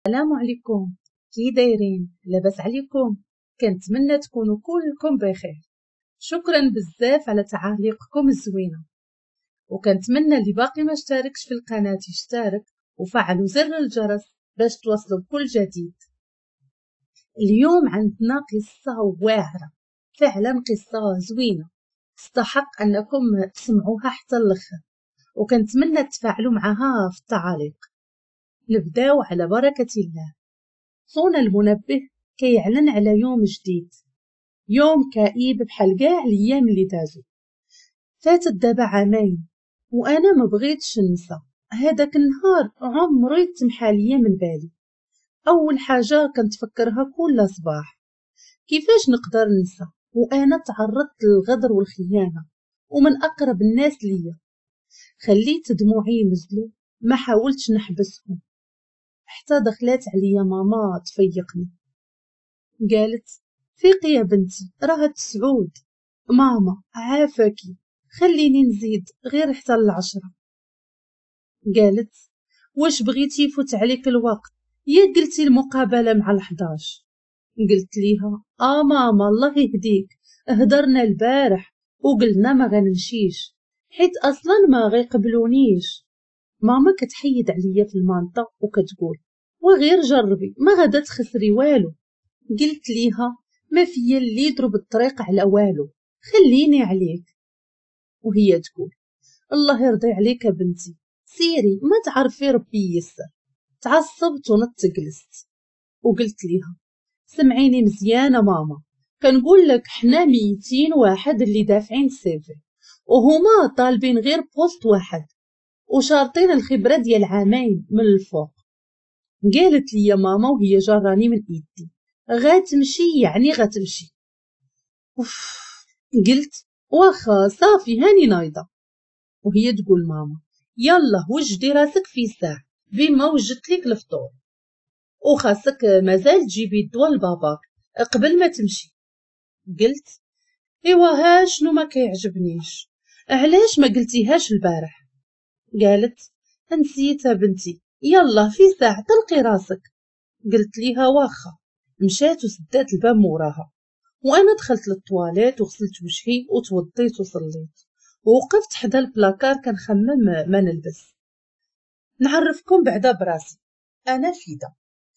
السلام عليكم. كي دايرين؟ لاباس عليكم؟ كنتمنى تكونوا كلكم بخير. شكرا بزاف على تعاليقكم الزوينه، وكنتمنى اللي باقي ما اشتركش في القناه يشترك وفعلوا زر الجرس باش توصلوا بكل جديد. اليوم عندنا قصه واعره، فعلا قصه زوينه تستحق انكم تسمعوها حتى الاخر، وكنتمنى تفاعلوا معها في التعاليق. نبداو على بركه الله. صونا المنبه كيعلن على يوم جديد، يوم كئيب بحال كاع الايام اللي دازو. فاتت دابا عامين وانا ما بغيتش ننسى هذاك النهار، عمرو يتمحى ليا من بالي. اول حاجه كنتفكرها كل صباح، كيفاش نقدر ننسى وانا تعرضت للغدر والخيانه ومن اقرب الناس ليا. خليت دموعي ينزلوا، ما حاولتش نحبسهم. حتى دخلت عليا ماما تفيقني، قالت: فيقي يا بنتي، راه سعود. ماما عافاكي، خليني نزيد غير حتى 10. قالت: واش بغيتي يفوت عليك الوقت؟ يا قلتي المقابله مع 11. قلت ليها: ماما الله يهديك، هدرنا البارح وقلنا ما غنمشيش حيت اصلا ما غيقبلونيش. ماما كتحيد عليا في المانطه وكتقول: وغير جربي، ما غادا تخسري والو. قلت ليها: ما فيا اللي يضرب الطريق على والو، خليني عليك. وهي تقول: الله يرضي عليك يا بنتي، سيري ما تعرفي ربي ييسر. تعصبت ونط جلست وقلت ليها: سمعيني مزيانه ماما، كنقول لك حنا 200 واحد اللي دافعين السيفي، وهما طالبين غير بوست واحد وشارطين الخبره ديال عامين من الفوق. قالت لي ماما وهي جراني من ايدي: غاتمشي يعني غاتمشي. قلت: واخا صافي هاني نايضه. وهي تقول: ماما يلا وجدي راسك في ساعه بما وجدت لك الفطور، وخاصك مازال تجيبي الدواء لباباك قبل ما تمشي. قلت: ايوا ها شنو ما كيعجبنيش، علاش ما قلتيهاش البارح؟ قالت: نسيتها بنتي، يلا في ساعه تلقي راسك. قلت ليها: واخا. مشات وسدات الباب موراها، وانا دخلت للطواليت وغسلت وجهي وتوضيت وصليت، ووقفت حدا البلاكار كنخمم ما نلبس. نعرفكم بعدا براسي، انا فيدا،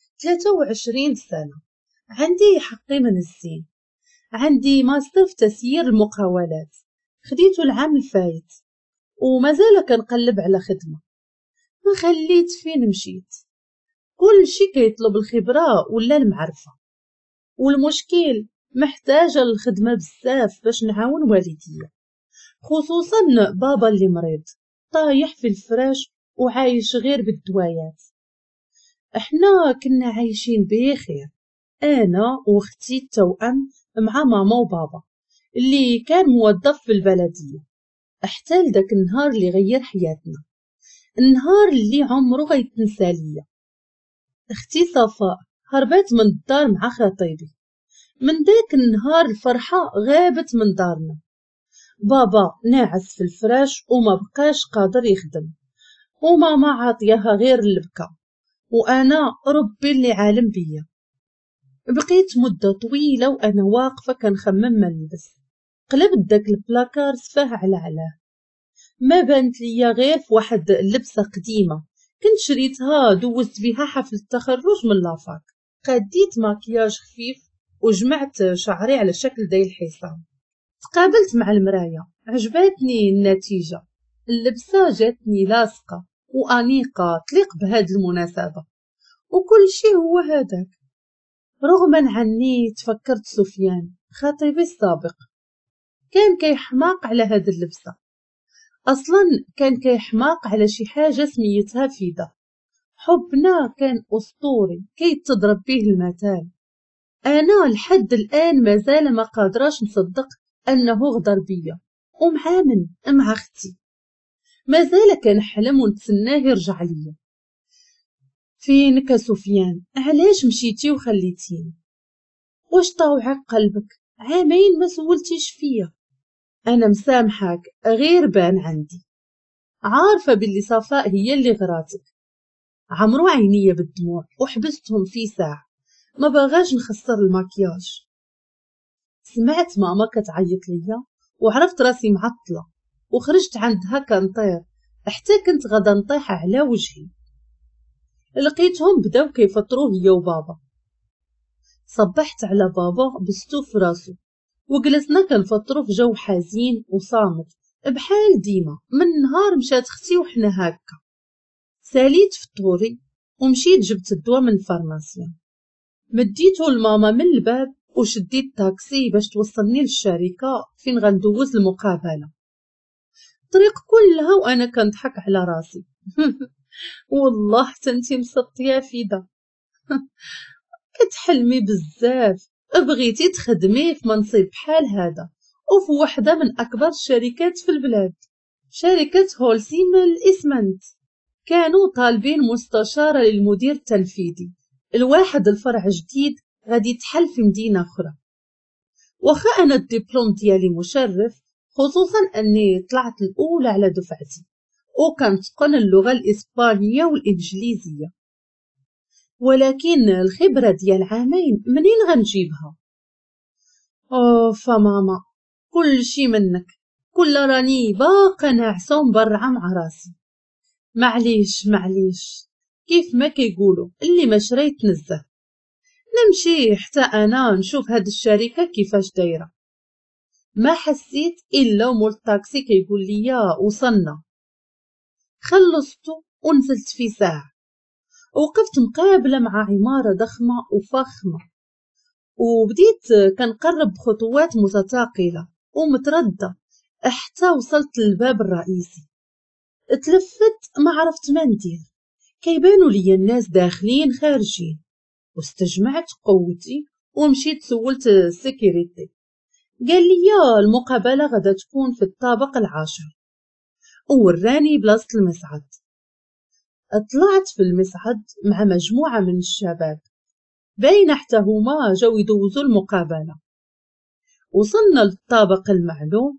23 سنه، عندي حقي من الزين، عندي ماستر في تسيير المقاولات، خديته العام الفايت، ومازال كنقلب على خدمه. ما خليت فين مشيت، كل شي كيطلب الخبره ولا المعرفه، والمشكل محتاجه للخدمه بزاف باش نعاون والديا، خصوصا بابا اللي مريض طايح في الفراش وعايش غير بالدوايات. احنا كنا عايشين بخير، انا واختي التوأم مع ماما وبابا اللي كان موظف في البلديه، حتى لداك النهار اللي غير حياتنا، النهار اللي عمره غيتنسى ليا. اختي صفاء هربت من الدار مع خطيبي، من داك النهار الفرحه غابت من دارنا. بابا ناعس في الفراش وما بقاش قادر يخدم، وماما عاطياها غير البكا، وانا ربي اللي عالم بيا. بقيت مده طويله وانا واقفه كنخمم ما نلبس. قلبت داك البلاكار سفاه على علاه، ما بانت ليا غير في واحد اللبسه قديمه كنت شريتها، دوزت بها حفل التخرج من لافاك. قديت ماكياج خفيف وجمعت شعري على شكل دايل الحصان. تقابلت مع المرايه، عجبتني النتيجه، اللبسه جاتني لاصقه وانيقه تليق بهاد المناسبه، وكل شيء هو هذاك. رغما عني تفكرت سفيان خطيبي السابق، كان كيحماق على هاد اللبسه، اصلا كان كيحماق على شي حاجه سميتها فيدا. حبنا كان اسطوري كيتضرب به المثال. انا لحد الان مازال ما قادراش نصدق انه غدر بيا، ومع مع اختي مازال كنحلم ونتسناه يرجع ليا. فينك يا سفيان؟ علاش مشيتي وخليتيني؟ واش طاوعك قلبك؟ عامين ما سولتيش فيا. انا مسامحاك، غير بان عندي، عارفه باللي صفاء هي اللي غراتك، عمرو عينيا بالدموع وحبستهم في ساعة، ما بغاش نخسر المكياج. سمعت ماما كتعيط ليا وعرفت راسي معطلة، وخرجت عندها كنطير حتى كنت غدا نطيح على وجهي. لقيتهم بداو كيفطروا هي وبابا. صبحت على بابا بستو في راسو وجلسنا كنفطروا في جو حزين وصامت بحال ديما من نهار مشات اختي وحنا هكا. ساليت فطوري ومشيت جبت الدواء من الفارماسيا، مديته لماما من الباب وشديت تاكسي باش توصلني للشركة فين غندوز المقابلة. الطريق كلها وانا كنضحك على راسي. والله حتى انتي مسطيه فيدا. كتحلمي بزاف، بغيتي تخدمي في منصب بحال هذا وفي وحده من اكبر الشركات في البلاد، شركة هولسيم الاسمنت. كانوا طالبين مستشارة للمدير التنفيذي الواحد الفرع جديد غادي يتحل في مدينة أخرى. وخا أنا الدبلوم ديالي مشرف، خصوصا أني طلعت الأولى على دفعتي وكنتقن اللغة الإسبانية والإنجليزية، ولكن الخبرة ديال عامين منين غنجيبها؟ فماما كل شي منك، كل راني باقا ناعسة ومبرعة مع راسي. معليش كيف ما كيقولوا اللي ما شرا يتنزه. نمشي حتى انا نشوف هاد الشركه كيفاش دايره. ما حسيت الا ومول الطاكسي كيقول لي وصلنا. خلصتو ونزلت في ساعه، وقفت مقابله مع عماره ضخمه وفخمه، وبديت كنقرب بخطوات متثاقله ومتردة حتى وصلت للباب الرئيسي. اتلفت ما عرفت ما ندير، كيبانوا لي الناس داخلين خارجين، واستجمعت قوتي ومشيت سولت السيكوريتي. قال لي المقابلة غدا تكون في الطابق 10 ووراني بلاصة المسعد. طلعت في المسعد مع مجموعة من الشباب باين حتى هما جاو يدوزوا المقابلة. وصلنا للطابق المعلوم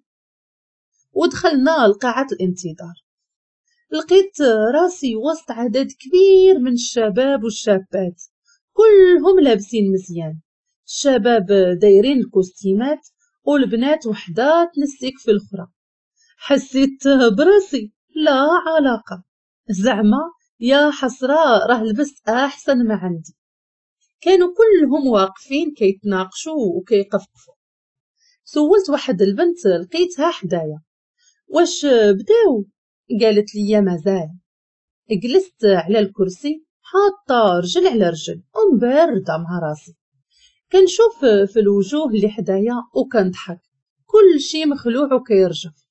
ودخلنا لقاعة الانتظار. لقيت راسي وسط عدد كبير من الشباب والشابات، كلهم لابسين مزيان. الشباب دايرين الكوستيمات والبنات وحدة تنسيك في الأخرى. حسيت براسي لا علاقة، زعما يا حسرة راه لبست أحسن ما عندي. كانوا كلهم واقفين كيتناقشوا وكيقفقفوا. سولت واحد البنت لقيتها حدايا واش بداو؟ قالت لي مازال. جلست على الكرسي حاطة رجل على رجل ومباردة مع راسي، كنشوف في الوجوه اللي حدايا وكنضحك، كل شي مخلوع وكيرجف.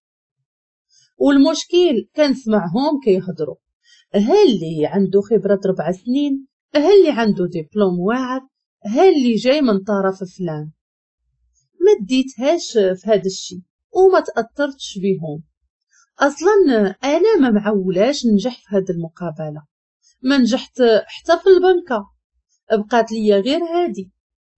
والمشكل كنسمعهم كيهضروا، ها اللي عنده خبرة 4 سنين، ها اللي عنده دبلوم واعر، ها اللي جاي من طرف فلان. ما ديتهاش في هذا الشي وما تأثرتش بهم. اصلا انا ما معولاش ننجح في هذه المقابله، ما نجحت حتى في البنكه، بقات لي غير هادي.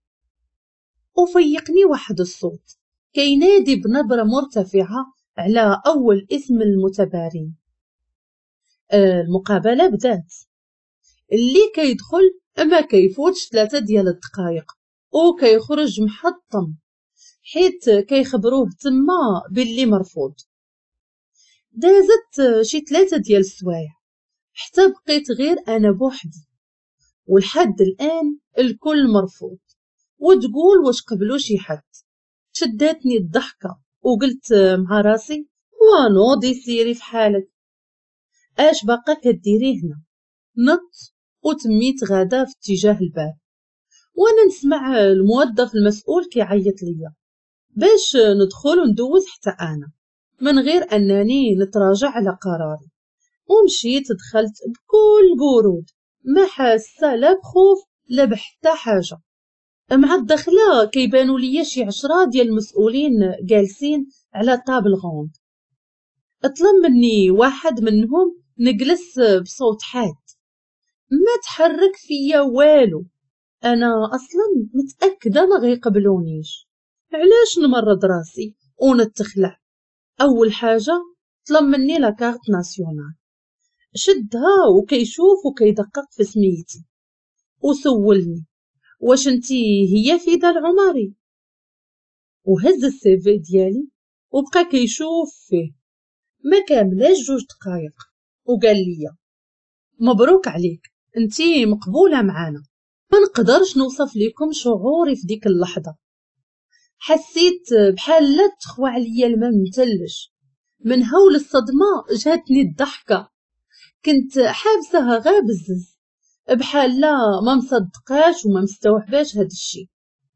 وفيقني واحد الصوت كينادي بنبره مرتفعه على اول اسم المتبارين. المقابله بدات، اللي كيدخل ما كيفوتش 3 ديال الدقائق وكيخرج محطم، حيت كيخبروه تما باللي مرفوض. دازت شي 3 ديال السوايع حتى بقيت غير انا بوحدي، ولحد الان الكل مرفوض. وتقول واش قبلوا شي حد؟ شداتني الضحكه وقلت مع راسي ونوضي سيري في حالك، اش باقا كديري هنا؟ نط وتميت غادا في اتجاه الباب، وانا نسمع الموظف المسؤول كيعيط ليا باش ندخل وندوز حتى انا من غير انني نتراجع على قراري. ومشيت دخلت بكل برود، ما حاسه لا بخوف لا بحتى حاجه. مع الدخله كيبانوا ليا شي 10 ديال المسؤولين جالسين على طابل غوند. طلب مني واحد منهم نجلس بصوت حاد، ما تحرك فيا والو، انا اصلا متاكده ما غيقبلونيش، علاش نمرض راسي ونتخلع؟ اول حاجه طلب مني لاكارت ناسيونال، شدها وكيشوف وكيدقق في سميتي وسولني واش انتي هي فدا العمري. وهز السيفي ديالي وبقى كيشوف فيه ما كاملاش 2 دقايق وقال لي مبروك عليك، انتي مقبولة معانا. ما نقدرش نوصف لكم شعوري في ديك اللحظة. حسيت بحال لا تخوى عليا الماء متلج. من هول الصدمة جاتني الضحكة، كنت حابسها غير بزز بحال لا ما مصدقاش وما مستوعباش هاد الشي.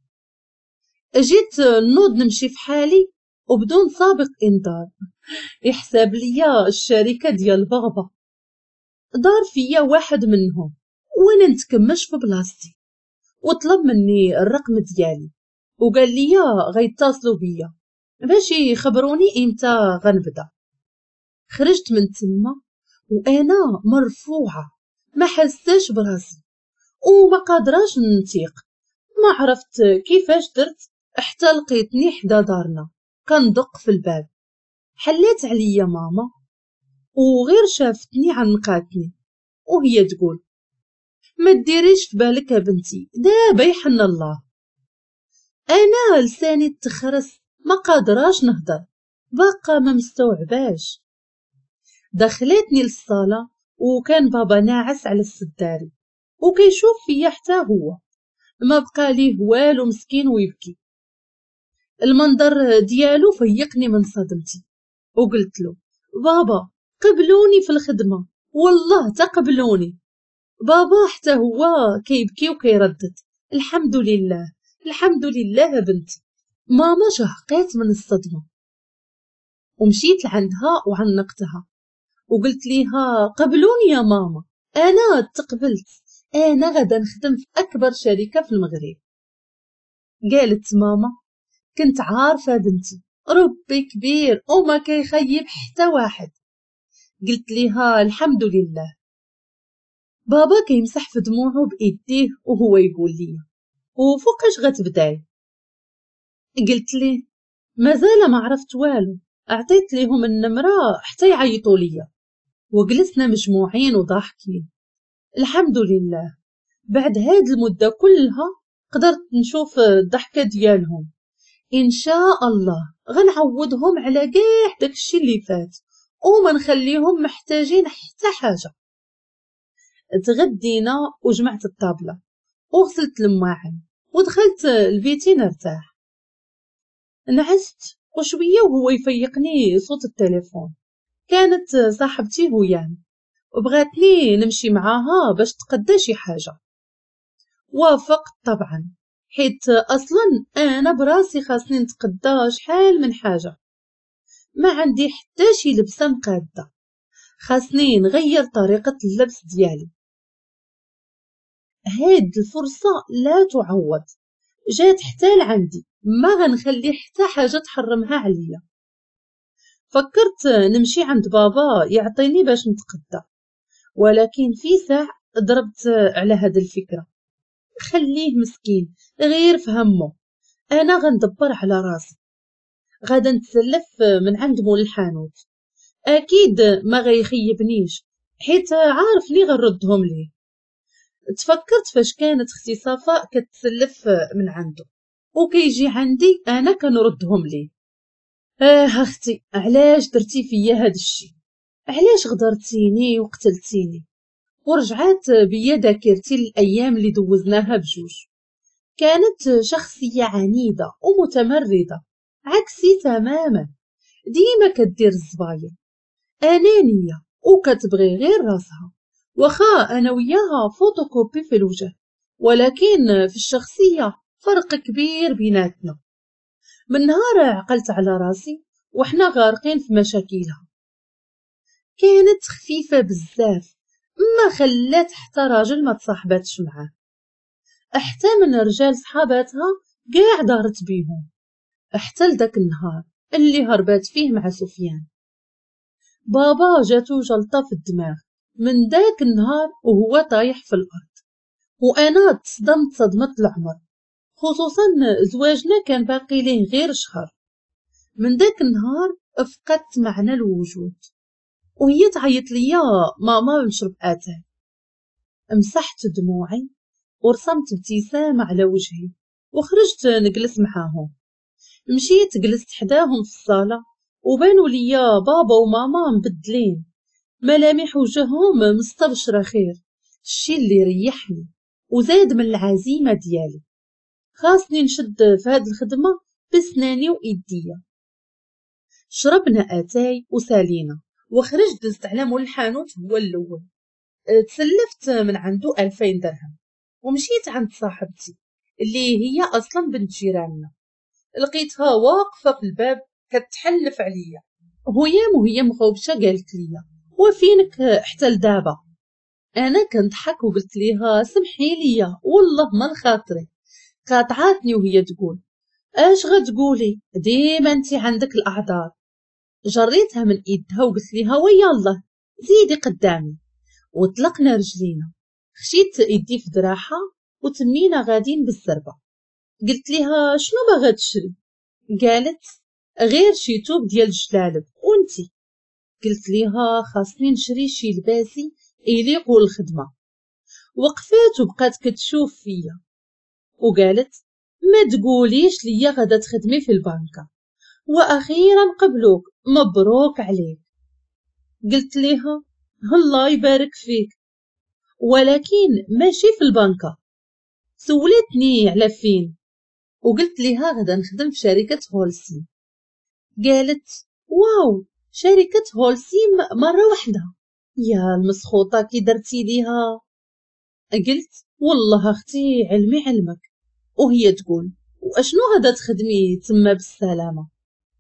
جيت نوض نمشي في حالي وبدون سابق انذار. يحسب ليا الشركة ديال بابا، دار فيا واحد منهم وانا نتكمش في بلاصتي وطلب مني الرقم ديالي وقال لي غيتصلوا بيا باش يخبروني امتى غنبدا. خرجت من تما وانا مرفوعه، ما حساش براسي وما قادراش نطيق. ما عرفت كيفاش درت حتى لقيتني حدا دارنا كندق في الباب. حليت عليا ماما وغير شافتني عنقاتني وهي تقول ما ديريش في بالك يا بنتي، دابا يحن الله. انا لساني تخرس، ما قادراش نهضر، باقا ما مستوعباش. دخلتني للصالة وكان بابا ناعس على السداري وكيشوف فيا حتى هو، ما بقى ليه والو مسكين ويبكي. المنظر ديالو فيقني من صدمتي وقلت له بابا قبلوني في الخدمة، والله تقبلوني. بابا حتى هو كيبكي وكيردد الحمد لله الحمد لله يا بنتي. ماما شهقات من الصدمة ومشيت لعندها وعنقتها وقلت ليها قبلوني يا ماما، انا تقبلت، انا غدا نخدم في اكبر شركة في المغرب. قالت ماما كنت عارفة بنتي ربي كبير وما كيخيب حتى واحد. قلت ليها الحمد لله. بابا كيمسح في دموعه بإيديه وهو يقول لي وفوقاش غتبداي؟ قلت ليه مازال ما عرفت والو، اعطيت ليهم النمرة حتى يعيطوا ليا وجلسنا مجموعين وضاحكين. الحمد لله بعد هاد المدة كلها قدرت نشوف الضحكة ديالهم. ان شاء الله غنعوضهم على كاع داكشي اللي فات وما نخليهم محتاجين حتى حاجة. تغدينا وجمعت الطابلة وغسلت الماعن ودخلت لبيتي نرتاح. نعست وشوية وهو يفيقني صوت التليفون. كانت صاحبتي هيان وبغاتني نمشي معاها باش تقدى شي حاجة. وافقت طبعا، حيت اصلا انا براسي خاصني نتقدى شحال من حاجة. ما عندي حتى شي لبسة مقادة، خاصني نغير طريقة اللبس ديالي. هاد الفرصة لا تعوض، جات حتى لعندي، ما غنخلي حتى حاجة تحرمها عليا. فكرت نمشي عند بابا يعطيني باش نتقدى، ولكن في ساعة ضربت على هاد الفكرة. خليه مسكين غير في همه، انا غندبر على راسي. غادا نتسلف من عند مول الحانوت، اكيد ما غيخيبنيش حيت عارف لي غنردهم ليه. تفكرت فاش كانت اختي صفاء كتسلف من عنده وكيجي عندي انا كنردهم ليه. اختي علاش درتي فيا هاد الشي؟ علاش غدرتيني وقتلتيني؟ ورجعات بيا ذاكرتي الايام اللي دوزناها بجوج. كانت شخصية عنيدة ومتمردة عكسي تماما، ديما كدير الزباين، انانية وكتبغي غير راسها. وخا انا وياها فوتوكوبي في الوجه، ولكن في الشخصية فرق كبير بيناتنا. من نهار عقلت على راسي وحنا غارقين في مشاكلها. كانت خفيفة بزاف، ما خلات حتى راجل ما تصاحباتش معاه، حتى من رجال صحاباتها قاع دارت بيهم، حتى لداك النهار اللي هربات فيه مع سفيان. بابا جاتو جلطة في الدماغ من داك النهار وهو طايح في الأرض، وأنا تصدمت صدمة العمر، خصوصا زواجنا كان باقي ليه غير شهر. من داك النهار فقدت معنى الوجود، وهي تعيط ليا ماما نشرب اتاي. مسحت دموعي ورسمت ابتسامة على وجهي وخرجت نجلس معاهم. مشيت جلست حداهم في الصالة وبانوا ليا بابا وماما مبدلين، ملامح وجههم مستبشرة خير، الشي اللي ريحني وزاد من العزيمة ديالي. خاصني نشد في هاد الخدمة بسناني وإيديا. شربنا اتاي وسالينا وخرجت دزت على مول الحانوت هو الأول. تسلفت من عنده 2000 درهم ومشيت عند صاحبتي اللي هي أصلا بنت جيراننا. لقيتها واقفة في الباب كتحلف عليا وهي مغوبشة. قالت ليا وفينك حتى لدابا؟ أنا كنضحك وقلت ليها سمحي ليا والله ما لخاطري. قاطعاتني وهي تقول اش غتقولي ديما انتي عندك الأعذار. جريتها من ايدها وقلت ليها ويالله زيدي قدامي، وطلقنا رجلينا. خشيت ايدي في دراحة وتمينا غادين بالزربة. قلت ليها شنو باغا تشري؟ قالت غير شي توب ديال الجلالب وانتي؟ قلت ليها خاصني نشري شي لباسي يليق الخدمة. وقفات وبقات كتشوف فيا وقالت ما تقوليش ليا غدا تخدمي في البنكة واخيرا قبلوك، مبروك عليك. قلت ليها الله يبارك فيك ولكن ماشي في البنكة. سولتني على فين وقلت ليها غدا نخدم في شركة هولسيم. قالت واو شركة هولسيم مرة واحدة، يا المسخوطة كي درتي ليها. قلت والله اختي علمي علمك. وهي تقول واشنو غدا تخدمي تما بالسلامة؟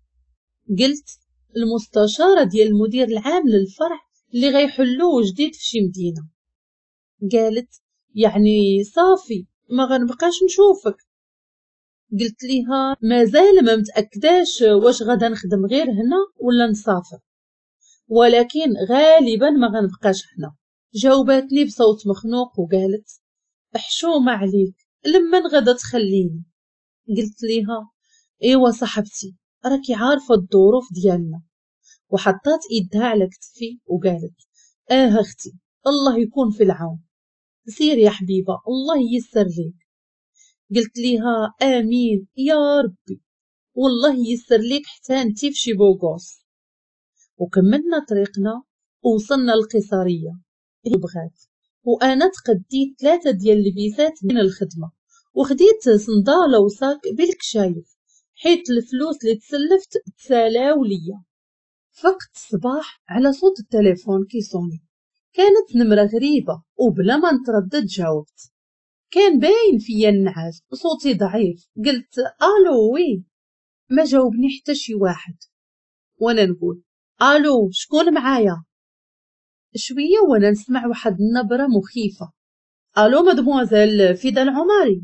قلت المستشارة ديال المدير العام للفرع اللي غيحلوه جديد في شي مدينة. قالت يعني صافي ما غنبقاش نشوفك. قلت ليها مازال ما متأكداش واش غدا نخدم غير هنا ولا نسافر، ولكن غالبا ما غنبقاش هنا. جاوباتني بصوت مخنوق وقالت حشومة عليك لمن غدا تخليني. قلت ليها ايوا صاحبتي راكي عارفة الظروف ديالنا. وحطات ايدها على كتفي وقالت اختي الله يكون في العون، سير يا حبيبة الله ييسر ليك. قلت ليها امين يا ربي والله ييسر ليك حتى انتي في شي بوغوس. وكملنا طريقنا ووصلنا القيصرية اللي بغات، وانا تقديت 3 ديال البيسات من الخدمة وخديت صندالة وصاك بالكشايف حيت الفلوس اللي تسلفت تسالاو ليا. فقت الصباح على صوت التليفون كيصوني، كانت نمرة غريبة وبلا ما نتردد جاوبت. كان باين فيا النعاس وصوتي ضعيف. قلت الو وي. ما جاوبني حتى شي واحد وانا نقول الو شكون معايا؟ شويه وانا نسمع واحد النبره مخيفه الو مدموزيل فدا العمري.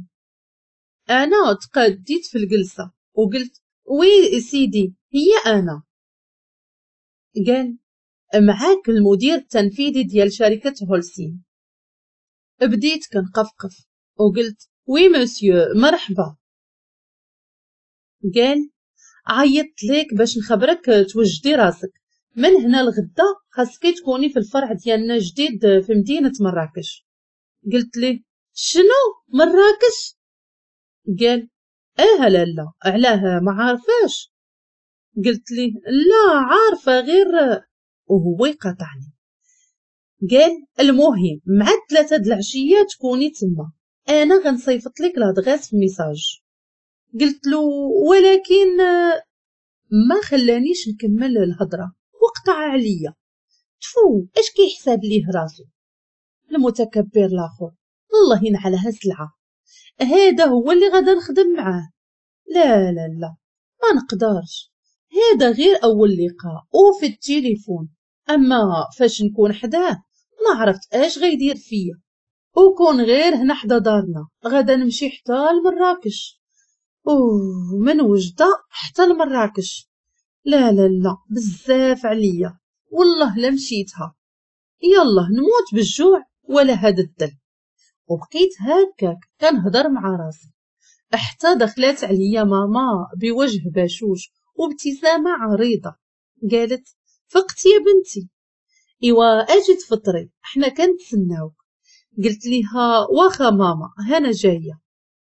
انا تقديت في الجلسه وقلت وي سيدي هي انا. قال معاك المدير التنفيذي ديال شركه هولسيم. بديت كنقفقف وقلت وي مسيو مرحبا. قال عيطت ليك باش نخبرك توجدي راسك، من هنا لغدا خاصك تكوني في الفرع ديالنا جديد في مدينة مراكش. قلت ليه شنو مراكش؟ قال لالا علاه ما عارفاش؟ قلت ليه لا عارفة غير. وهو يقاطعني. قال المهم مع 3 د العشية تكوني تما، انا غنصيفط لك لادغيس في ميساج. قلت له ولكن ما خلانيش نكمل الهضرة وقطع عليا. تفو اش كيحساب ليه راسو المتكبر الاخر، الله ينعلها سلعة. هذا هو اللي غادا نخدم معاه؟ لا لا لا ما نقدرش، هذا غير اول لقاء وفي التليفون، اما فاش نكون حداه ما عرفت اش غيدير فيا. وكون غير هنا حدا دارنا غادا نمشي حتى لمراكش. من وجدة حتى لمراكش، لا لا لا بزاف عليا والله لا مشيتها، يلا نموت بالجوع ولا هذا الدل. وبقيت هكاك كنهضر مع راسي حتى دخلت عليا ماما بوجه بشوش وابتسامة عريضة. قالت فقت يا بنتي؟ إوا أجي تفطري، حنا كنتسناوك. قلت ليها واخا ماما هانا جاية.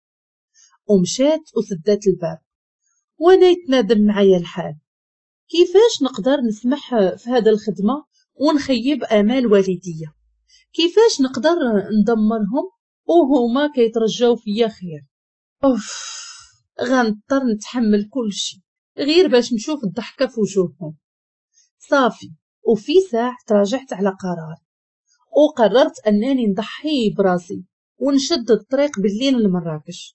ومشات وسدات الباب وانا يتنادم معايا الحال. كيفاش نقدر نسمح في هذا الخدمة ونخيب آمال والدية؟ كيفاش نقدر ندمرهم وهما كيترجاو فيا خير؟ اوف، غنضطر نتحمل كل شيء غير باش نشوف الضحكة في وجوههم. صافي، وفي ساعة تراجعت على قراري وقررت أنني نضحي براسي ونشد الطريق بالليل لمراكش.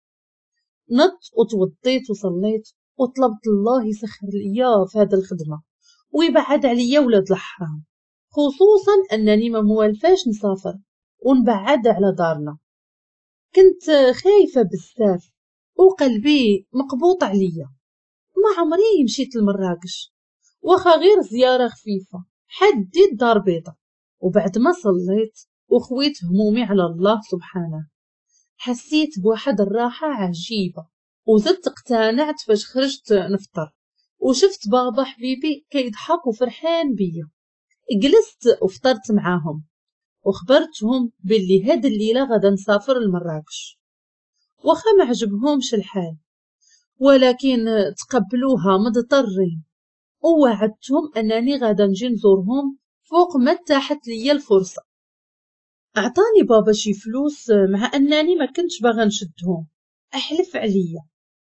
نط وتوضيت وصليت وطلبت الله يسخر ليا في هذه الخدمة ويبعد عليا ولاد الحرام، خصوصا أنني ما موالفاش نسافر ونبعد على دارنا. كنت خايفة بزاف وقلبي مقبوط عليا. ما عمري مشيت لمراكش، واخا غير زيارة خفيفة حديت دار بيضة. وبعد ما صليت وخويت همومي على الله سبحانه، حسيت بواحد الراحة عجيبة، وزدت اقتنعت فاش خرجت نفطر وشفت بابا حبيبي كيضحك وفرحان بيا. جلست وفطرت معاهم وخبرتهم باللي هاد الليلة غدا نسافر لمراكش. واخا ما عجبهمش الحال ولكن تقبلوها مضطرين، ووعدتهم أنني غدا نجي نزورهم فوق ما اتاحت ليا الفرصة. أعطاني بابا شي فلوس مع أنني ما كنتش باغا نشدهم، أحلف عليا.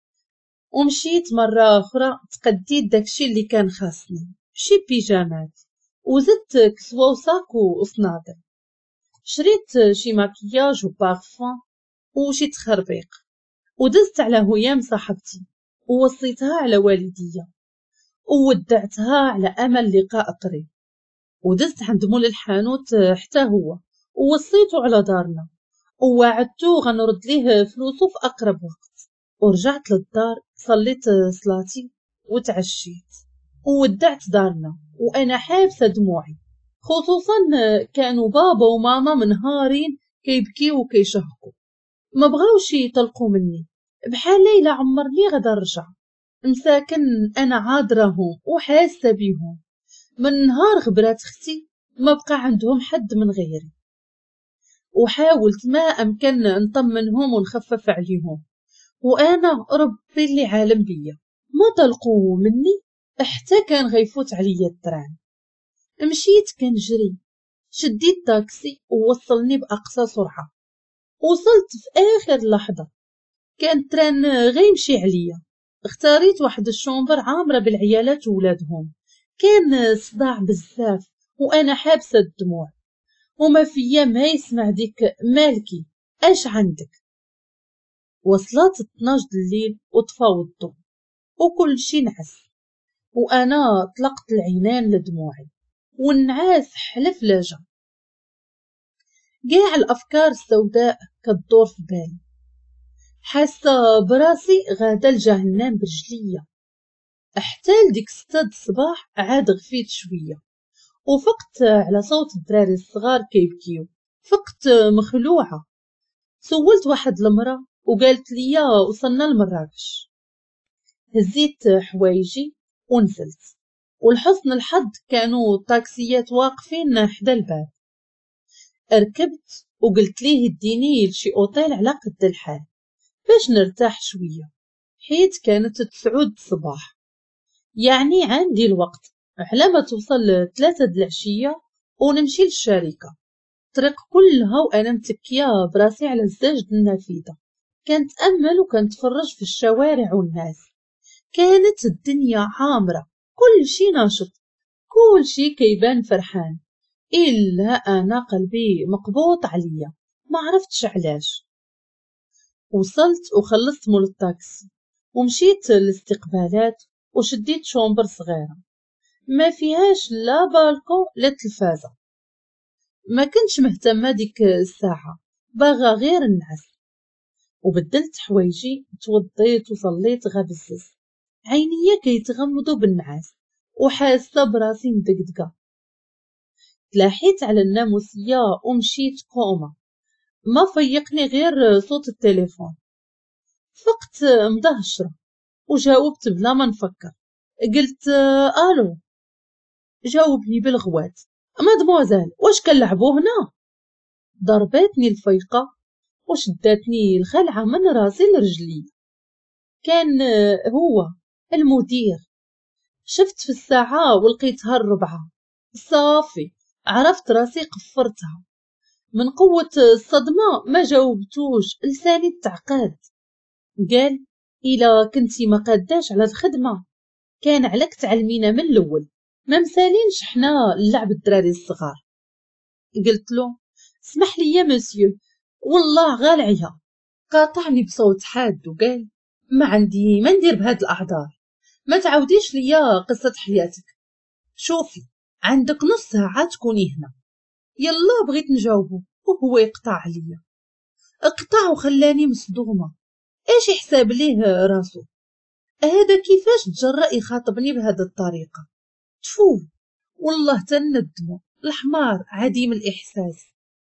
ومشيت مرة أخرى تقديت داكشي اللي كان خاصني، شي بيجامات وزدت كسوة وصاك وصنادل. شريت شي ماكياج وبارفان وشي تخربيق ودزت على هيام صاحبتي ووصيتها على والدية وودعتها على أمل لقاء قريب. ودزت عند مول الحانوت حتى هو ووصيته على دارنا ووعدتو غنرد ليه فلوسه في أقرب وقت. ورجعت للدار صليت صلاتي وتعشيت وودعت دارنا وأنا حابسة دموعي، خصوصا كانوا بابا وماما منهارين كيبكيو وكيشهقوا، ما بغاوش يطلقوا مني، بحال ليلى عمرني غدا نرجع. مساكن أنا عاذراهم وحاسة بيهم، من نهار غبرات اختي ما بقى عندهم حد من غيري. وحاولت ما أمكن نطمنهم ونخفف عليهم، وأنا ربي اللي عالم بيا ما طلقوا مني حتى كان غيفوت عليا التران. مشيت كنجري، شديت تاكسي ووصلني بأقصى سرعة. وصلت في آخر لحظة، كان التران غيمشي عليا. اختاريت واحد الشومبر عامرة بالعيالات وولادهم، كان صداع بزاف وأنا حابسة الدموع وما فيا ما يسمع ديك مالكي اش عندك. وصلات 12 الليل وطفاو الضو وكل شي نعس، وأنا طلقت العينان لدموعي والنعاس حلف لاجا. قاع الأفكار السوداء كتدور في بالي، حاسة براسي غادا لجهنم برجليا. حتى لديك 6 الصباح عاد غفيت شوية وفقت على صوت الدراري الصغار كيبكيو. فقت مخلوعة، سولت واحد المرأة وقالت لي وصلنا لمراكش. هزيت حوايجي ونزلت، ولحسن الحظ كانوا الطاكسيات واقفين حدا الباب. ركبت وقلت ليه يديني لشي اوتيل على قد الحال باش نرتاح شوية، حيت كانت 9 الصباح، يعني عندي الوقت على ما توصل 3 العشية ونمشي للشركة. الطريق كلها وأنا متكية براسي على الزاج النافذة، كنتأمل وكنتفرج في الشوارع والناس. كانت الدنيا عامرة، كل شي ناشط، كل شي كيبان فرحان، إلا أنا قلبي مقبوط عليا ما عرفتش علاش. وصلت وخلصت مول الطاكسي ومشيت للاستقبالات وشديت شومبر صغيرة ما فيهاش لا بالكون لا تلفازة. ما كنتش مهتمة ديك الساعة، باغا غير النعس. وبدلت حوايجي، توضيت وصليت غبزز، عينيا كيتغمضوا بالنعاس وحاسة براسي مدقدقة. تلاحيت على الناموسية ومشيت كوما، ما فيقني غير صوت التليفون. فقت مدهشرة وجاوبت بلا ما نفكر، قلت الو. جاوبني بالغوات، مادموزيل واش كنلعبو هنا؟ ضرباتني الفيقة وشداتني الخلعة من راسي لرجلي. كان هو المدير. شفت في الساعة ولقيتها 4. صافي عرفت راسي قفرتها من قوة الصدمة. ما جاوبتوش، لساني تعقد. قال إلا كنتي ما قاداش على الخدمة كان عليك تعلمينا من الأول، ما مسالينش حنا اللعب الدراري الصغار. قلت له اسمح لي يا مسيو والله غالعيا. قاطعني بصوت حاد وقال ما عندي ما ندير بهاد الأعذار، ما تعاوديش ليا قصة حياتك. شوفي عندك نص ساعة تكوني هنا. يلا بغيت نجاوبه وهو يقطع عليا. اقطع وخلاني مصدومة. ايش يحساب ليه راسو؟ هذا كيفاش تجرأ يخاطبني بهذه الطريقة؟ تفو والله تندمو الحمار عديم الإحساس.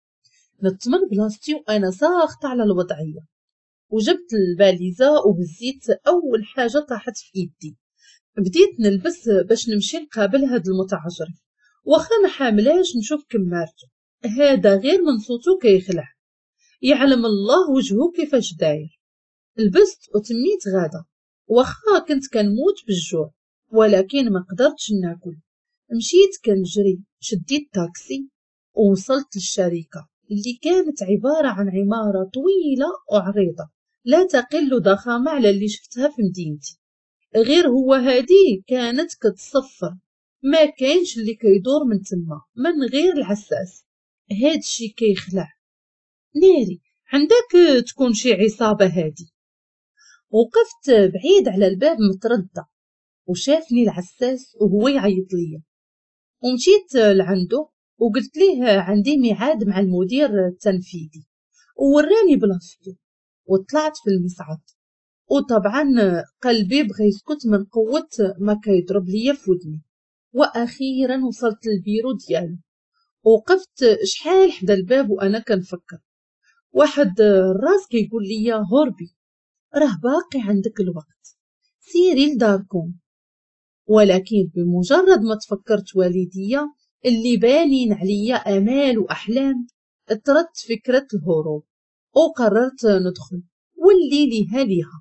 نط من بلاصتي وأنا ساخطة على الوضعية، وجبت الباليزة وهزيت أول حاجة طاحت في يدي. بديت نلبس باش نمشي نقابل هاد المتعجرف، واخا ما حاملاش نشوف كمارته. هذا غير من صوتو كيخلع، يعلم الله وجهه كيفاش داير. لبست وتميت غادا، واخا كنت كنموت بالجوع ولكن ما قدرتش ناكل. مشيت كنجري، شديت تاكسي ووصلت للشركة اللي كانت عبارة عن عمارة طويلة وعريضة لا تقل ضخامة على اللي شفتها في مدينتي. غير هو هادي كانت كتصفر، ما كاينش اللي كيدور من تما من غير العساس. هادشي كيخلع. ناري عندك تكون شي عصابة هادي. وقفت بعيد على الباب متردة، وشافني العساس وهو يعيط ليا، ومشيت لعنده وقلت ليه عندي ميعاد مع المدير التنفيذي، ووراني بلاصتو. وطلعت في المصعد، وطبعا قلبي بغى يسكت من قوة ما كيضرب ليا في ودني. واخيرا وصلت للبيرو ديالو، وقفت شحال حدا الباب وانا كنفكر. واحد الراس كيقول ليا هربي، راه باقي عندك الوقت، سيري لداركم. ولكن بمجرد ما تفكرت والديا اللي بانين عليا امال واحلام، اطردت فكرة الهروب وقررت ندخل والليلي هاليها.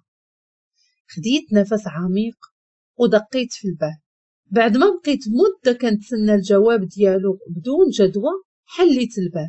خديت نفس عميق ودقيت في الباب. بعد ما بقيت مدة كنتسنى الجواب ديالو بدون جدوى، حليت الباب،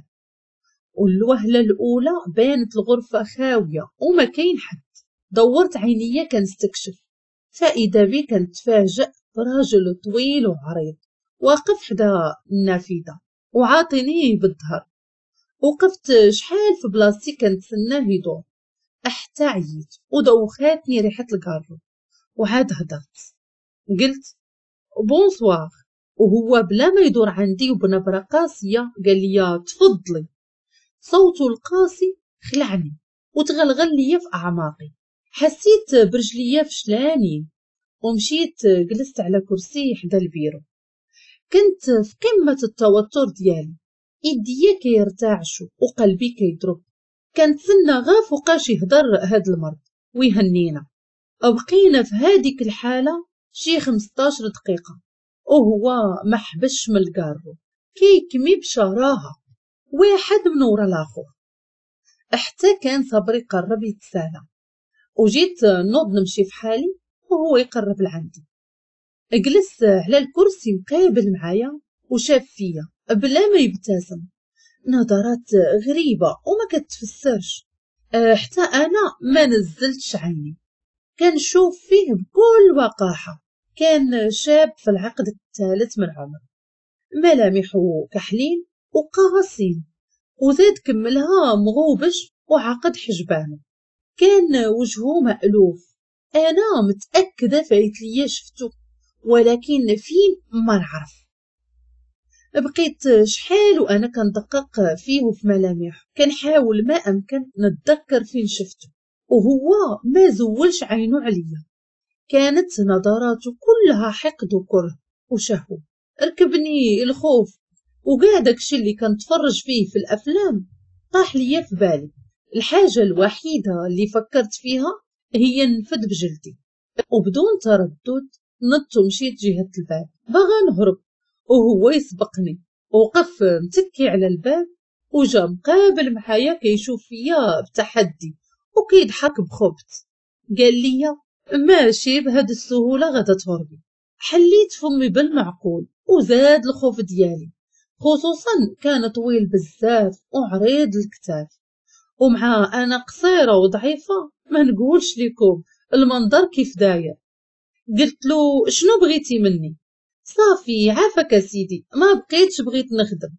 والوهلة الأولى بانت الغرفة خاوية وما كاين حد. دورت عينيا كنستكشف، فإذا بي كنتفاجأ براجل طويل وعريض واقف حدا النافذة وعاطيني بالظهر. وقفت شحال في بلاصتي كنتسناه يدور حتى عييت ودوخاتني ريحة الكارو، وعاد هدرت. قلت بونسوار، وهو بلا ما يدور عندي وبنبرة قاسية قال لي تفضلي. صوته القاسي خلعني وتغلغل لي في أعماقي. حسيت برجليا فشلانين ومشيت جلست على كرسي حدا البيرو. كنت في قمة التوتر ديالي، يديا كيرتعشوا وقلبي كيضرب. كنتسنى غا فوقاش يهدر هاد المرض ويهنينا. بقينا في هاديك الحالة شي 15 دقيقة وهو ما حبش من الكارو كيكمي بشراهة واحد من ورا الاخر، حتى كان صبري قرب يتسالى. وجيت نوض نمشي في حالي وهو يقرب لعندي. جلس على الكرسي مقابل معايا وشاف فيا بلا ما يبتسم، نظرات غريبة وما كتفسرش. حتى أنا ما نزلتش عيني، كنشوف فيه بكل وقاحة. كان شاب في العقد الثالث من عمره، ملامحه كحلين وقاصين، وزاد كملها مغوبش وعقد حجبانه. كان وجهه مألوف، أنا متأكدة فايت ليا شفتو ولكن فين ما نعرف. بقيت شحال وأنا كندقق فيه وفي ملامح، كنحاول ما أمكن نتذكر فين شفته، وهو ما زولش عينو عليا. كانت نظراته كلها حقد وكره وشهوة. ركبني الخوف، وكاع داكشي اللي كنتفرج فيه في الأفلام طاح ليا في بالي. الحاجة الوحيدة اللي فكرت فيها هي نفد بجلدي، وبدون تردد نط ومشيت جهة الباب باغا نهرب وهو يسبقني. وقف متكي على الباب وجا مقابل معايا كيشوف فيا بتحدي وكيضحك بخبث. قال لي ماشي بهاد السهولة غدا تهربي. حليت فمي بالمعقول وزاد الخوف ديالي، خصوصا كان طويل بزاف وعريض الكتاف، ومع انا قصيرة وضعيفة ما نقولش لكم المنظر كيف داير. قلت له شنو بغيتي مني؟ صافي عافاك سيدي، ما بقيتش بغيت نخدم،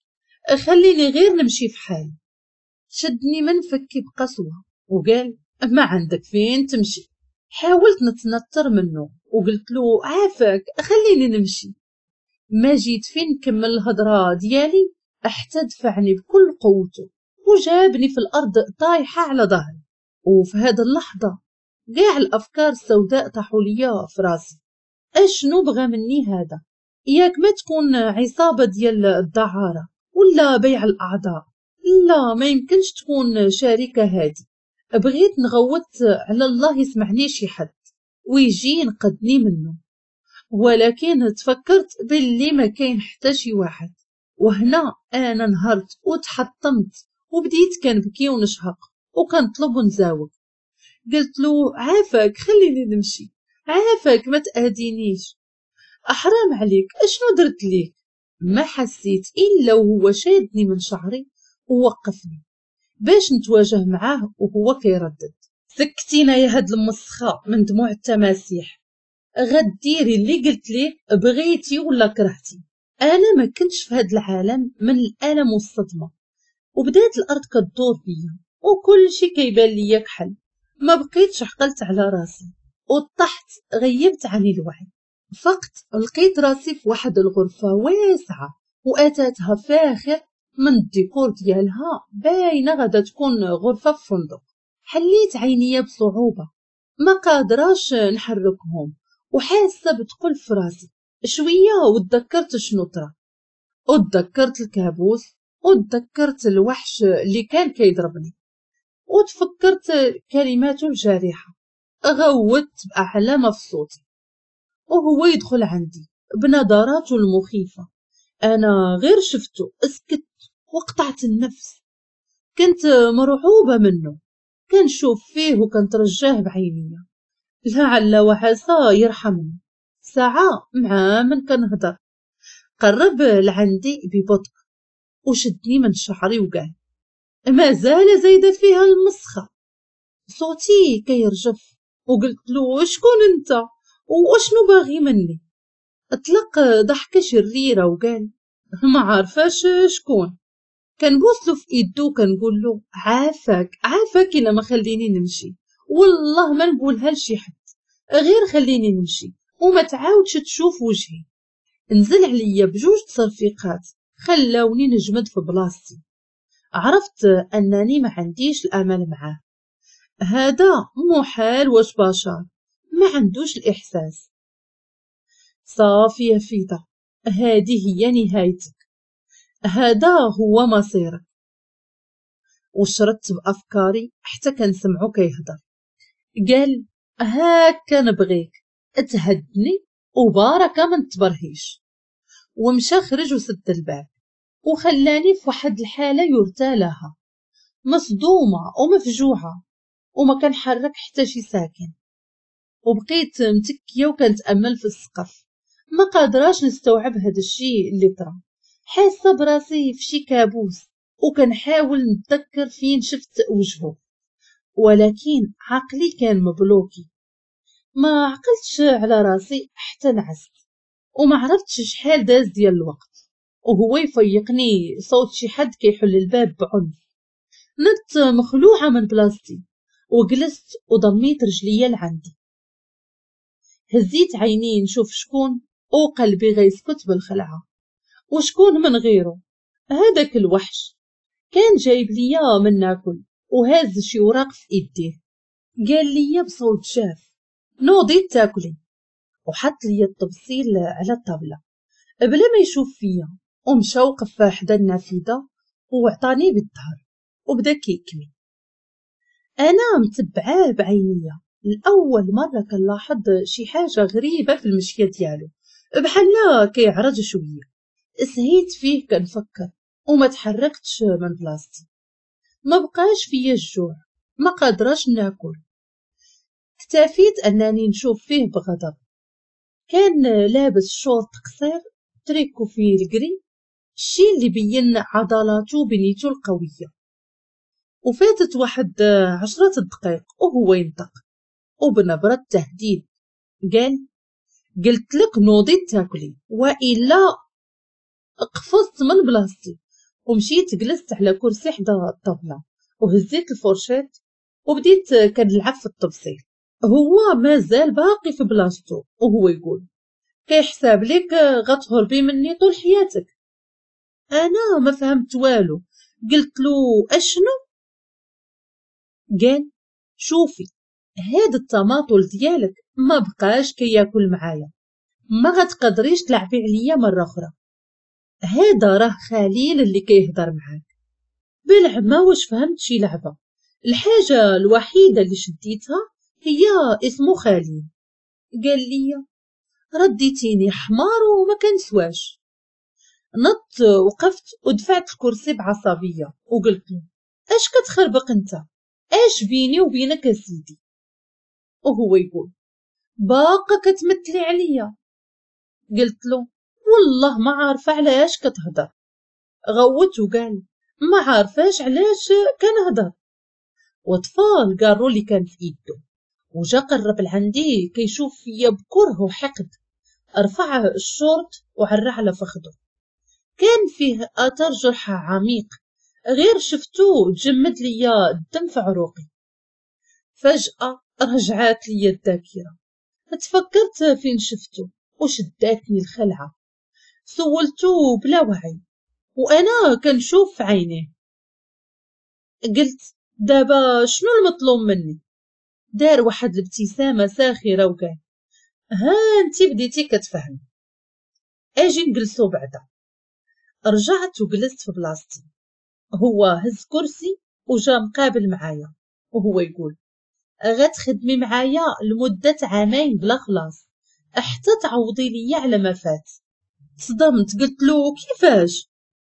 خليني غير نمشي في حالي. شدني من فكي بقسوة وقال ما عندك فين تمشي. حاولت نتنطر منه وقلت له عافاك خليني نمشي. ما جيت فين نكمل الهضرة ديالي حتى دفعني بكل قوته وجابني في الأرض طايحة على ظهري. وفي هذه اللحظة قاع الأفكار السوداء طاحوا ليا في راسي. اشنو بغى مني هذا؟ ياك ما تكون عصابة ديال الدعارة ولا بيع الأعضاء؟ لا ما يمكنش تكون شركة هادي. بغيت نغوت على الله يسمعني شي حد ويجي ينقذني منه، ولكن تفكرت باللي ما كاين حتى شي واحد. وهنا انا نهرت وتحطمت وبديت كنبكي ونشهق وكنطلب ونزاوق. قلت له عافاك خليني نمشي، عافاك ما تأذينيش، حرام عليك اشنو درت ليك؟ ما حسيت الا وهو شادني من شعري ووقفني باش نتواجه معاه وهو كيردد سكتينا يا هاد المسخة من دموع التماسيح، غديري اللي قلت ليه بغيتي ولا كرهتي. انا ما كنتش في هاد العالم من الالم والصدمه، وبدات الارض كدور بيا وكل شي كيبان ليا كحل. ما بقيتش عقلت على راسي وطحت، غيبت عن الوعي. فقت لقيت راسي في واحد الغرفه واسعه واتاتها فاخر من الديكور ديالها، باينه غادا تكون غرفه في فندق. حليت عينيا بصعوبه ما قادراش نحركهم وحاسه بتقل في راسي شويه، وتذكرت شنو طرا وتذكرت الكابوس وتذكرت الوحش اللي كان كيضربني وتفكرت كلماته الجارحه. غوت بأعلى ما في صوتي وهو يدخل عندي بنظراته المخيفه. انا غير شفته اسكت وقطعت النفس. كنت مرعوبه منه، كنشوف فيه وكنترجاه بعينيا لعل وعسى يرحمني. ساعة مع من كنهضر قرب لعندي ببطء وشدني من شعري وقال ما زال زايدة فيها المسخة. صوتي كيرجف وقلت له شكون انت وشنو باغي مني؟ اطلق ضحكة شريرة وقال ما عارفاش شكون. كنبوسلو في ايدو كنقول له عافاك عافاك الا ما خليني نمشي، والله ما نقولها لشي حد، غير خليني نمشي وما تعاودش تشوف وجهي. نزل عليا بجوج تصرفيقات خلاوني نجمد في بلاصتي. عرفت انني ما عنديش الامل معاه، هذا محال واش بشر ما عندوش الاحساس. صافي يا فيدا، هذه هي نهايتك، هذا هو مصيرك. وشردت بافكاري حتى كنسمعو كيهضر. قال هاكا نبغيك تهدني وباركة ما نتبرهيش. ومشى خرج وسد الباب وخلاني في واحد الحالة يرثى لها، مصدومة ومفجوعة وما كنحرك حتى شي ساكن. وبقيت متكية وكنتأمل في السقف، ما قادراش نستوعب هذا الشيء اللي طرا. حاسة براسي في شي كابوس وكنحاول نتذكر فين شفت وجهه، ولكن عقلي كان مبلوكي. ما عقلتش على راسي حتى نعست وما عرفتش شحال داز ديال الوقت وهو يفيقني صوت شي حد كيحل الباب بعنف. نت مخلوعة من بلاصتي وجلست وضميت رجليا لعندي. هزيت عيني نشوف شكون وقلبي غيسكت بالخلعة. وشكون من غيره؟ هذاك الوحش كان جايب ليا من ناكل وهاز شي وراق في ايديه. قال ليا بصوت جاف نوضي تاكلي، وحط لي الطبسيل على الطاولة بلا ما يشوف فيا، ومشى وقف حدا النافذة وعطاني بالظهر وبدا كيكمي. انا متبعاه بعينيا، الاول مره كنلاحظ شي حاجه غريبه في المشيه ديالو، بحال كيعرج شويه. سهيت فيه كنفكر وما تحركتش من بلاصتي. ما بقاش فيا الجوع، ما قادراش ناكل. اكتفيت انني نشوف فيه بغضب. كان لابس شورت قصير تريكو فيه القري، الشي اللي بين عضلاته بنيته القوية. وفاتت واحد 10 دقائق وهو ينطق وبنبرة تهديد قال: قلت لك نوضي تاكلي وإلا. قفزت من بلاصتي ومشيت جلست على كرسي حدا الطبلة وهزيت الفرشات وبديت كنلعب في الطبسيل. هو مازال باقي في بلاصتو وهو يقول: كيحساب ليك غتهربي مني طول حياتك. انا ما فهمت والو. قلت له: اشنو؟ قال: شوفي، هاد الطماطل ديالك ما بقاش كياكل معايا، ما غتقدريش تلعبي عليا مرة اخرى. هذا راه خليل اللي كيهضر معاك. بالعمى واش فهمت شي لعبة؟ الحاجة الوحيدة اللي شديتها هي اسمه خليل. قال لي: رديتيني حمار وما كنسواش. نط وقفت ودفعت الكرسي بعصبية وقلت له: اش كتخربق انت؟ اش بيني وبينك اسيدي؟ وهو يقول: باقا كتمثلي عليا. قلت له: والله ما عارفة علاش كتهضر. غوت وقال: ما عارفاش علاش كنهضر. وطفى الكارو اللي كان في يده وجا قرب لعندي كيشوف فيا بكره وحقد. رفع الشورت وعرى على فخده، كان فيه اثر جرح عميق، غير شفتو تجمد ليا الدم في عروقي. فجأة رجعت ليا الذاكرة، تفكرت فين شفتو وشداتني الخلعة. سولتو بلا وعي وانا كنشوف في عينيه. قلت: دابا شنو المطلوب مني؟ دار واحد الابتسامة ساخرة وقال: ها انتي بديتي كتفهمي، اجي نجلسو بعدا. رجعت وجلست في بلاصتي. هو هز كرسي وجا مقابل معايا وهو يقول: غتخدمي معايا لمدة 2 عام بلا خلاص حتى تعوضي لي على ما فات. صدمت، قلت له: كيفاش؟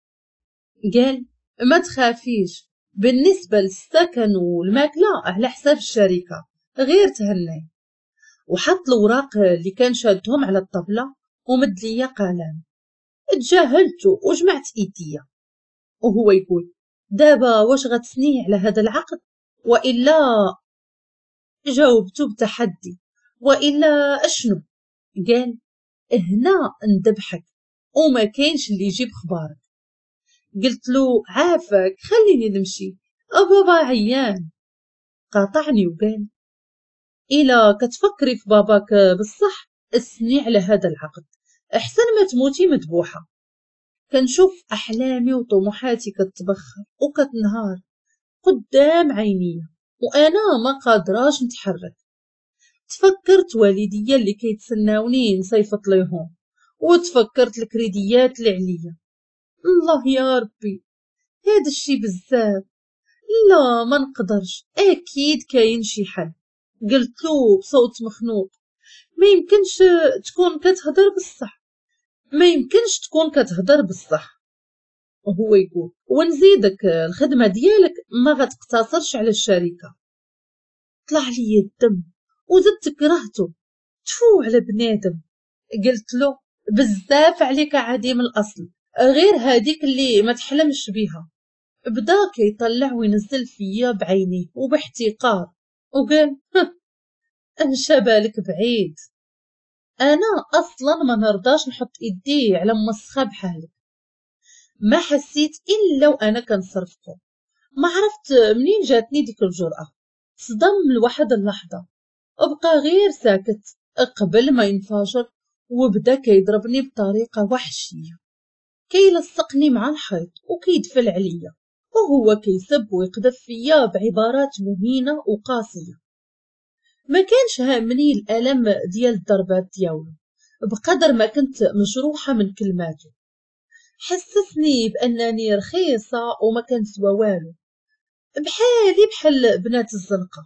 قال: ما تخافيش، بالنسبة للسكن والماكلة على حساب الشركة، غير تهني. وحط الوراق اللي كان شادهم على الطبلة ومد ليا قلم. تجاهلته وجمعت ايديا وهو يقول: دابا واش غتسنيه على هذا العقد وإلا؟ جاوبته بتحدي: وإلا أشنو؟ قال: هنا ندبحك وما كاينش اللي يجيب خبارك. قلت له: عافاك خليني نمشي، بابا عيان. قاطعني وقال: إلا كتفكري في باباك بالصح اسني على هذا العقد، احسن ما تموتي مذبوحة. كنشوف أحلامي وطموحاتي كتبخر وكتنهار قدام عينيا وأنا ما قادراش نتحرك. تفكرت والديا اللي كيتسناوني نصيفط ليهم، وتفكرت الكريديات اللي عليا. الله يا ربي، هذا الشي بزاف. لا ما نقدرش، اكيد كاين شي حل. قلت له بصوت مخنوق: ما يمكنش تكون كتهضر بصح، ما يمكنش تكون كتهضر بصح. وهو يقول: ونزيدك الخدمة ديالك ما غتقتصرش على الشركة. طلع لي الدم وزدت كرهته، تفو على بنادم. قلت له: بزاف عليك عديم الأصل، غير هاديك اللي ما تحلمش بيها. بدا كيطلع وينزل فيا بعينيه وباحتقار وقال: امشى بالك بعيد، انا اصلا ما نرضاش نحط ايدي على مسخه بحالك. ما حسيت الا وانا كنصرفكم، ما عرفت منين جاتني ديك الجرأة. صدم لواحد اللحظة وبقى غير ساكت قبل ما ينفجر، وبدا كيضربني بطريقة وحشية، كيلصقني مع الحيط وكيدفل عليا وهو كيسب ويقذف فيا بعبارات مهينة وقاسية. ما كانش هامني الألم ديال الضربات ديالو بقدر ما كنت مجروحة من كلماته. حسسني بأنني رخيصة وما كنسوى والو، بحالي بحال بنات الزنقة.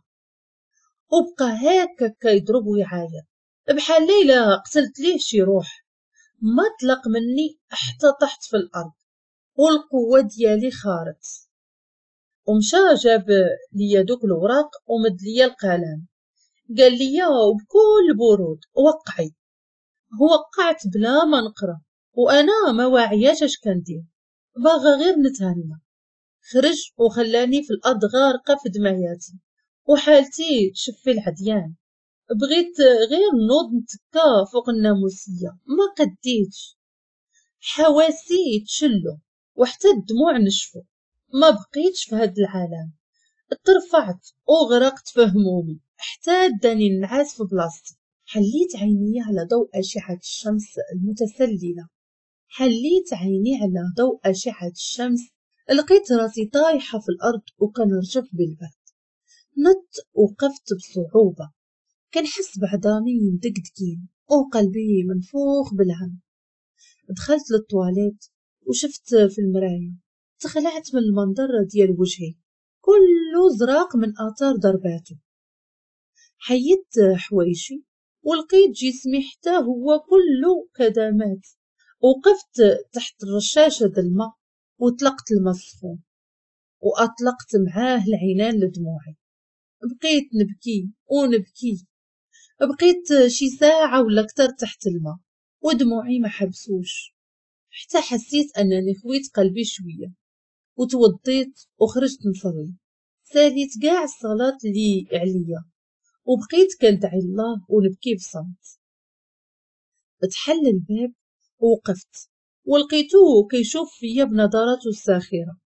وبقى هكا كيضرب ويعاير بحال ليلة قتلت ليه شي روح. ما طلق مني حتى طحت في الأرض والقوة ديالي خارت. ومشى جاب ليا دوك الوراق ومد ليا القلم، قال ليا وبكل برود وقعي. وقعت بلا ما نقرا، وانا ما واعياش اش كندير، باغا غير نتهنى. خرج وخلاني في الارض غارقه في دمعياتي وحالتي تشفي العديان. بغيت غير نوض نتكا فوق الناموسيه، ما قديتش. حواسي تشلو وحتى الدموع نشفو، ما بقيتش في هاد العالم. ترفعت وغرقت في همومي حتى داني النعاس في بلاصتي. حليت عيني على ضوء أشعة الشمس المتسللة، حليت عيني على ضوء أشعة الشمس، لقيت راسي طايحة في الأرض وكنرجف بالبرد. نط وقفت بصعوبة، كنحس بعظامي مدقدقين وقلبي منفوخ بالهم. دخلت للطواليت وشفت في المراية، تخلعت من المنظر ديال وجهي كله زراق من آثار ضرباته. حيدت حوايجي ولقيت جسمي حتى هو كله كدمات. وقفت تحت الرشاشة د الماء وطلقت الماء السخون وأطلقت معاه العينان لدموعي. بقيت نبكي ونبكي، بقيت شي ساعة ولا كتر تحت الماء ودموعي ما حبسوش، حتى حسيت أنني خويت قلبي شوية وتوضيت وخرجت نصلي. ساليت كاع الصلاة اللي عليا وبقيت كندعي الله ونبكي بصمت. تحل الباب ووقفت ولقيتوه كيشوف فيا بنظراته الساخرة.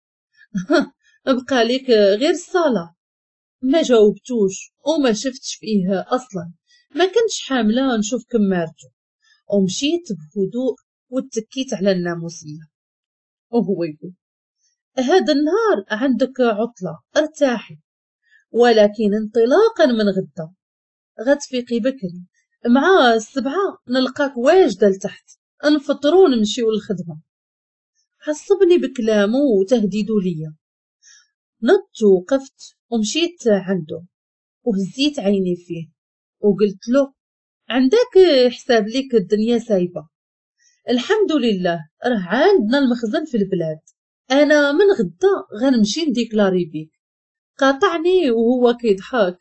بقى ليك غير الصلاة؟ ما جاوبتوش وما شفتش فيه أصلا، ما كنتش حاملة نشوف كمارته. ومشيت بهدوء واتكيت على الناموسية وهو يقول: هذا النهار عندك عطلة، ارتاحي، ولكن انطلاقا من غدا غتفيقي بكري مع 7 نلقاك واجدة لتحت، نفطرو ونمشيو للخدمة. عصبني بكلامه وتهديدو ليا. نضت وقفت ومشيت عنده وهزيت عيني فيه وقلت له: عندك حساب ليك الدنيا سايبة، الحمد لله راه عندنا المخزن في البلاد، انا من غدا غنمشي نديكلاري بيك. قاطعني وهو كيضحك.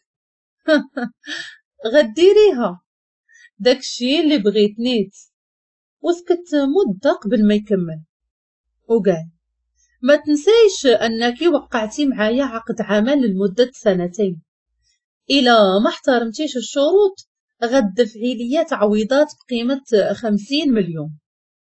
غديريها، داكشي اللي بغيت نيت. وسكت مدة قبل ما يكمل وقال: ما تنسيش انك وقعتي معايا عقد عمل لمدة 2 سنين، الى ما احترمتيش الشروط غتدفعي ليا تعويضات بقيمة 50 مليون.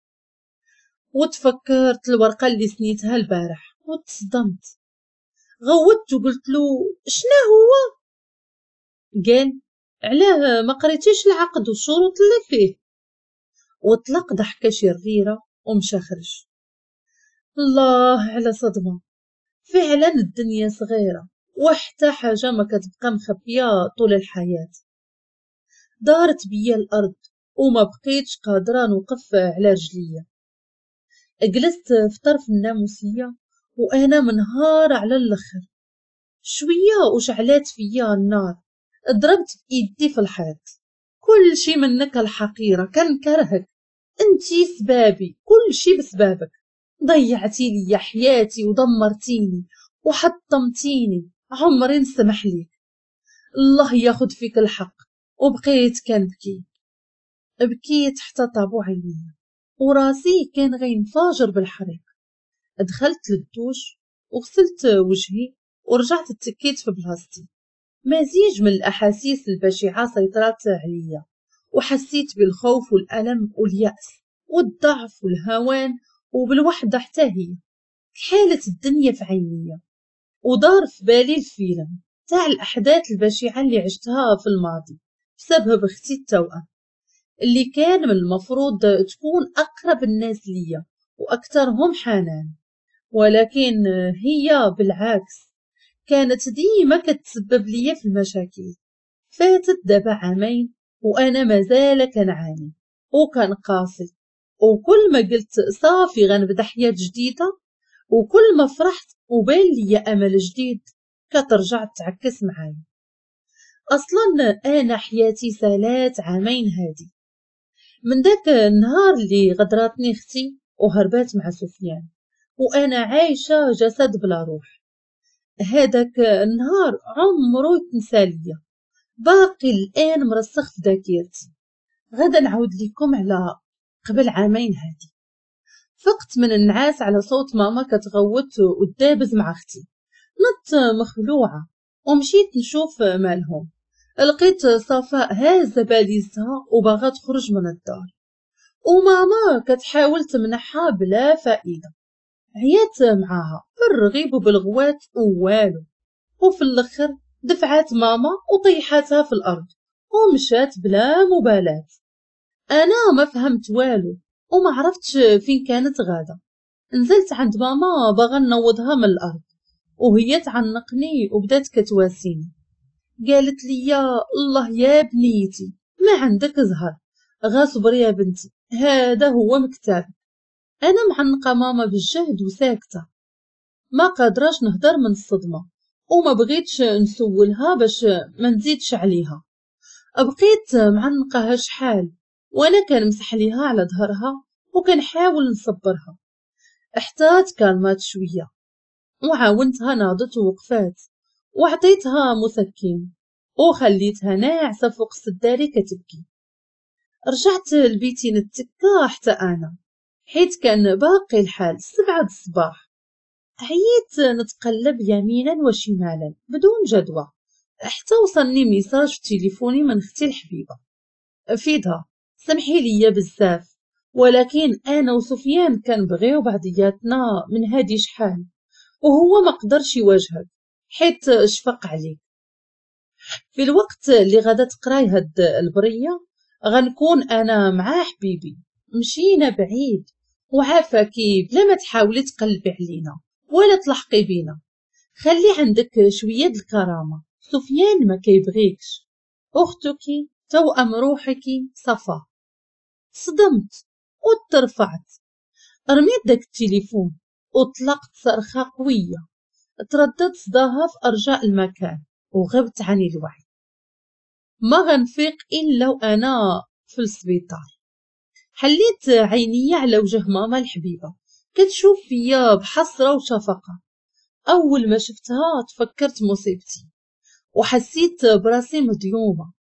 وتفكرت الورقة اللي سنيتها البارح وتصدمت، غوت وقلت له: شنا هو؟ قال: علاه ما قريتيش العقد والشروط اللي فيه؟ وطلق ضحكة شريرة ومشى خرج. الله على صدمة، فعلا الدنيا صغيرة وحتى حاجة ما كتبقى مخبية طول الحياة. دارت بيا الأرض وما بقيتش قادرة نوقف على رجليا. جلست في طرف الناموسية وأنا منهار على الآخر. شوية وشعلات فيا النار، ضربت بإيدي في الحيط. كل شي منك الحقيرة، كنكرهك، انتي سبابي، كل شي بسبابك. ضيعتي لي حياتي ودمرتيني وحطمتيني، عمري نسمح ليك، الله ياخد فيك الحق. وبقيت كنبكي، بكيت حتى طابو عينيا وراسي كان غينفجر بالحريق. دخلت للدوش وغسلت وجهي ورجعت اتكيت في بلاصتي. مزيج من الأحاسيس البشعة سيطرت عليا، وحسيت بالخوف والألم واليأس والضعف والهوان وبالوحدة حتى هي. حالت الدنيا في عينيا ودار في بالي الفيلم تاع الأحداث البشعة اللي عشتها في الماضي بسبب اختي التوأم، اللي كان من المفروض تكون أقرب الناس ليا وأكثرهم حنان، ولكن هي بالعكس كانت ديما كتسبب ليا في المشاكل. فاتت دابا 2 عام وأنا مازال كنعاني وكنقاسي، وكل ما قلت صافي غنبدا حياة جديدة وكل ما فرحت وبان ليا أمل جديد كترجع تعكس معايا. أصلا أنا حياتي سالات 2 عام هادي، من داك النهار اللي غدراتني اختي وهربات مع سفيان وانا عايشه جسد بلا روح، هذاك النهار عمرو يتنسى ليا، باقي الان مرسخ في ذاكرتي. غدا نعاود لكم على قبل عامين هادي. فقت من النعاس على صوت ماما كتغوت وتدابز مع اختي، نط مخلوعه ومشيت نشوف مالهم. لقيت صفاء هازه باليزها وباغا تخرج من الدار، وماما كتحاول تمنحها بلا فائده. عيات معاها بالرغيب وبالغوات ووالو، وفي الاخر دفعات ماما وطيحاتها في الارض ومشات بلا مبالاة. انا ما فهمت والو وما عرفتش فين كانت غاده. نزلت عند ماما باغا نوضها من الارض وهي تعنقني وبدات كتواسيني. قالت لي يا الله يا بنيتي ما عندك زهر، غاصبر يا بنتي هذا هو مكتاب. انا معنقه ماما بالجهد وساكته، ما قادراش نهدر من الصدمه وما بغيتش نسولها باش ما نزيدش عليها. بقيت معنقها شحال وانا كنمسح ليها على ظهرها وكنحاول نصبرها، حتى تكالمات شويه وعاونتها ناضت ووقفات وعطيتها مسكن وخليتها ناعسه فوق السداري كتبكي. رجعت لبيتي نتكا حتى انا، حيت كان باقي الحال 7 الصباح. عييت نتقلب يمينا وشمالا بدون جدوى حتى وصلني ميساج في تليفوني من اختي الحبيبه فيدها: سمحي لي بزاف ولكن انا وسفيان كنبغيو بعضياتنا من هادي شحال، وهو ما قدرش يواجهك حيت شفق عليك. في الوقت اللي غادا تقراي هاد البريه غنكون انا مع حبيبي، مشينا بعيد وعافاكي بلا ما تحاولي تقلبي علينا ولا تلحقي بينا. خلي عندك شويه د الكرامه، سفيان ما كيبغيكش. اختك توأم روحك صفا. صدمت وترفعت، رميت داك التليفون وطلقت صرخه قويه تردد صداها في ارجاء المكان وغبت عن الوعي. ما غنفيق الا وانا في السبيطار. حليت عيني على وجه ماما الحبيبه كتشوف فيا بحسره وشفقه. اول ما شفتها تفكرت مصيبتي وحسيت براسي مظلومه.